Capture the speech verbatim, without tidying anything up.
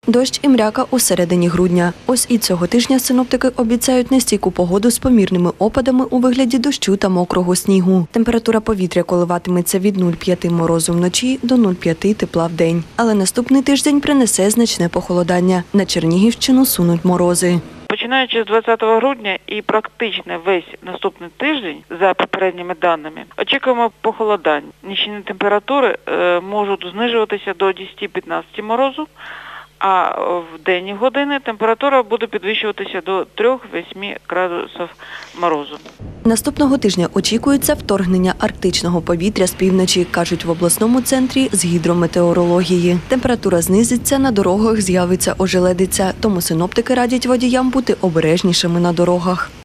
Дощ і мряка у середині грудня. Ось і цього тижня синоптики обіцяють нестійку погоду з помірними опадами у вигляді дощу та мокрого снігу. Температура повітря коливатиметься від нуль цілих п'ять морозу вночі до нуль цілих п'ять тепла вдень. Але наступний тиждень принесе значне похолодання. На Чернігівщину сунуть морози. Починаючи з двадцятого грудня і практично весь наступний тиждень, за попередніми даними, очікуємо похолодань. Нічні температури е, можуть знижуватися до десяти-п'ятнадцяти морозу, а в денні години температура буде підвищуватися до трьох-восьми градусів морозу. Наступного тижня очікується вторгнення арктичного повітря з півночі, кажуть в обласному центрі з гідрометеорології. Температура знизиться, на дорогах з'явиться ожеледиця, тому синоптики радять водіям бути обережнішими на дорогах.